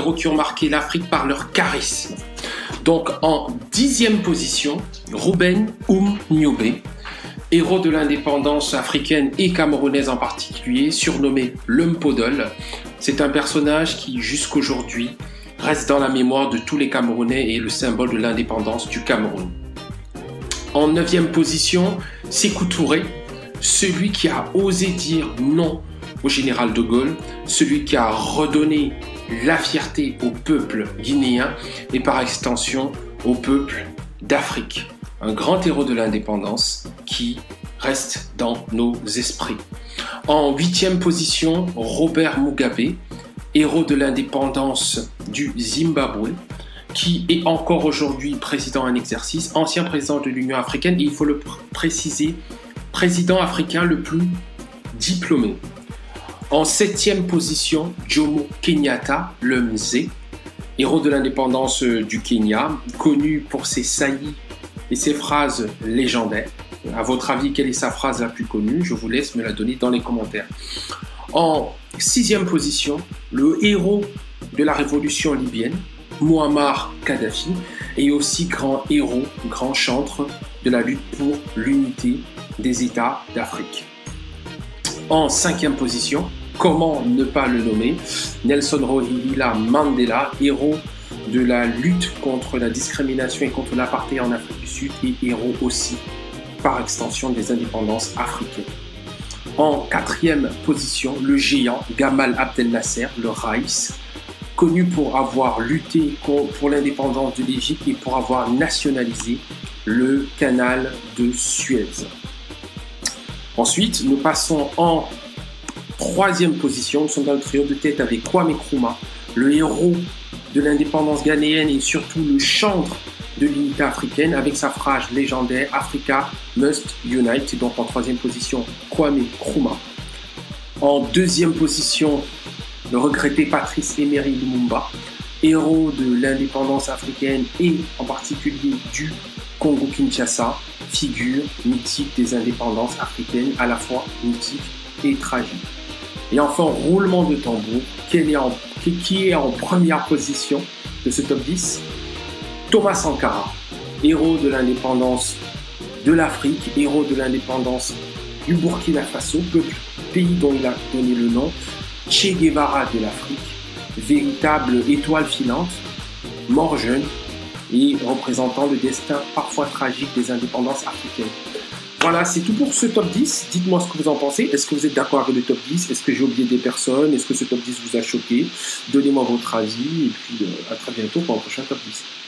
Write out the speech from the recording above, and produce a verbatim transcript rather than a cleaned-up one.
héros qui ont marqué l'Afrique par leur charisme. Donc en dixième position, Ruben Um-Niobe, héros de l'indépendance africaine et camerounaise en particulier, surnommé le Mpodol. C'est un personnage qui, jusqu'aujourd'hui, reste dans la mémoire de tous les Camerounais et est le symbole de l'indépendance du Cameroun. En neuvième position, Sékou Touré, celui qui a osé dire non au général de Gaulle, celui qui a redonné la fierté au peuple guinéen et par extension au peuple d'Afrique. Un grand héros de l'indépendance qui reste dans nos esprits. En huitième position, Robert Mugabe, héros de l'indépendance du Zimbabwe, qui est encore aujourd'hui président en exercice, ancien président de l'Union africaine et il faut le pr- préciser, président africain le plus diplômé. En septième position, Jomo Kenyatta, le Mzee, héros de l'indépendance du Kenya, connu pour ses saillies et ses phrases légendaires. À votre avis, quelle est sa phrase la plus connue? Je vous laisse me la donner dans les commentaires. En sixième position, le héros de la révolution libyenne, Mouammar Kadhafi, est aussi grand héros, grand chantre de la lutte pour l'unité des États d'Afrique. En cinquième position, comment ne pas le nommer, Nelson Rolihlahla Mandela, héros de la lutte contre la discrimination et contre l'apartheid en Afrique du Sud et héros aussi, par extension, des indépendances africaines. En quatrième position, le géant Gamal Abdel Nasser, le Raïs, connu pour avoir lutté pour l'indépendance de l'Égypte et pour avoir nationalisé le canal de Suez. Ensuite, nous passons en troisième position. Nous sommes dans le trio de tête avec Kwame Nkrumah, le héros de l'indépendance ghanéenne et surtout le chantre de l'unité africaine avec sa phrase légendaire « Africa must unite ». Donc en troisième position, Kwame Nkrumah. En deuxième position, le regretté Patrice Emery Lumumba, héros de l'indépendance africaine et en particulier du Congo-Kinshasa, figure mythique des indépendances africaines, à la fois mythique et tragique. Et enfin, roulement de tambour, qui est en, qui est en première position de ce top dix? Thomas Sankara, héros de l'indépendance de l'Afrique, héros de l'indépendance du Burkina Faso, peuple, pays dont il a donné le nom, Che Guevara de l'Afrique, véritable étoile filante, mort jeune et représentant le destin parfois tragique des indépendances africaines. Voilà, c'est tout pour ce top dix. Dites-moi ce que vous en pensez. Est-ce que vous êtes d'accord avec le top dix? Est-ce que j'ai oublié des personnes? Est-ce que ce top dix vous a choqué? Donnez-moi votre avis et puis euh, à très bientôt pour un prochain top dix.